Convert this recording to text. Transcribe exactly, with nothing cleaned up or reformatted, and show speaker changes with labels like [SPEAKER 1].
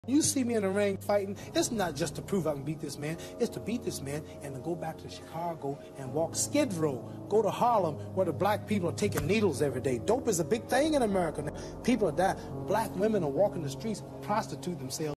[SPEAKER 1] You see me in the ring fighting, it's not just to prove I can beat this man, it's to beat this man and to go back to Chicago and walk Skid Row, go to Harlem where the black people are taking needles every day. Dope is a big thing in America. People are dying. Black women are walking the streets, prostitute themselves.